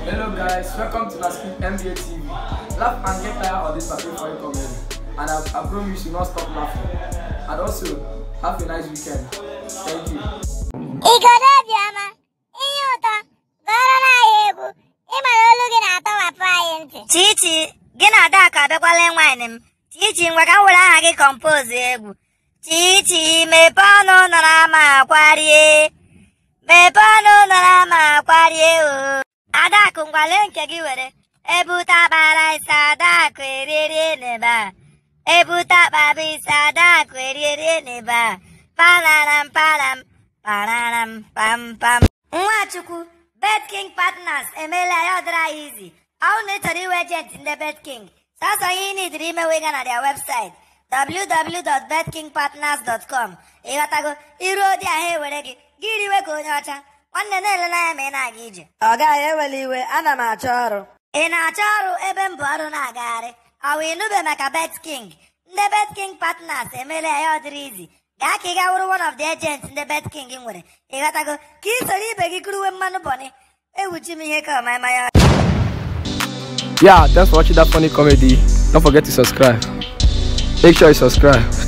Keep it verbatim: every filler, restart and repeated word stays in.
Hello guys, welcome to Naskin M B A T V. Laugh and get tired of this papay for you comedy. And I, I promise you not stop laughing. And also, have a nice weekend. Thank you. Igodo obioma, inyoto, goro na egwu. Imara olu gị na-atọ wapụ anyị ntị. Chichi, gị na ada ka abịakwala wine m. Chichi, ngwa ka m were aha gị compose egwu. Chichi, mepe ọnụ nọrọ ama akwarie. Mepe ọnụ nọrọ ama akwarie o. Adaku ngwale nke gị were. Ebuta bara isa adaku eriri n'ebe. Ebuta baba isa adaku eriri n'ebe. Pararam param, pararam pam pam. Nwachukwu, Bet King Partners emela ya ọdịra easy. Ọ na-echọrọ iwe agent ndị Bet King. Sọsọ ihe ị nidiri ime wega na their website w w w dot bet king partners dot com. Ịghọtago, iru odi ahụ ewere gị, gị riwe ka onye ọcha. Nwanne na-elela ya ma ị na-aga ije. Ọ gaghị ewele iwe, ana m achọ ọrụ. Ị na-achọ ọrụ ebe m bụ ọrụ na-agagharị. Ọ wụ ịnụbe maka Bet King. Ndị Bet King Partners emela ya ọdịra easy. Gaa ka ị ga wụrụ one of the agents ndị Bet King nwere. Ịghọtago, ka ị soro ibe gị kuruwe mmanụ bọni. Ewuchi m ihe ka ọmaịma ya. Yeah, thanks for watching that funny comedy. Don't forget to subscribe. Make sure you subscribe.